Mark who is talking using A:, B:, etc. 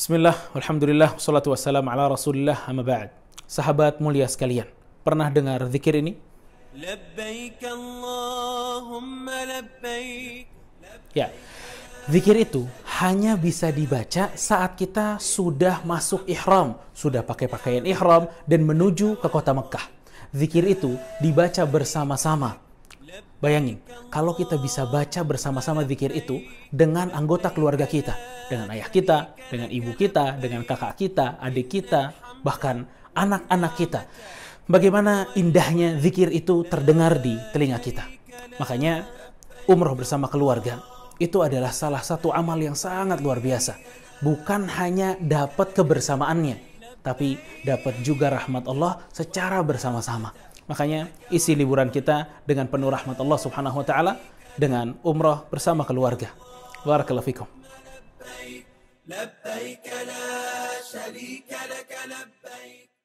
A: Bismillah, alhamdulillah, wassalatu wassalamu ala rasulillah, amma ba'd. Sahabat mulia sekalian, pernah dengar zikir ini?
B: Labbaik Allahumma labbaik.
A: Ya, zikir itu hanya bisa dibaca saat kita sudah masuk ihram, sudah pakai pakaian ihram dan menuju ke kota Mekah. Zikir itu dibaca bersama-sama. Bayangin, kalau kita bisa baca bersama-sama zikir itu dengan anggota keluarga kita, dengan ayah kita, dengan ibu kita, dengan kakak kita, adik kita, bahkan anak-anak kita. Bagaimana indahnya zikir itu terdengar di telinga kita. Makanya umroh bersama keluarga itu adalah salah satu amal yang sangat luar biasa. Bukan hanya dapat kebersamaannya, tapi dapat juga rahmat Allah secara bersama-sama. Makanya isi liburan kita dengan penuh rahmat Allah Subhanahu wa taala dengan umrah bersama keluarga. Barakallahu fikum.
B: Labbaik la syarika lak labbaik.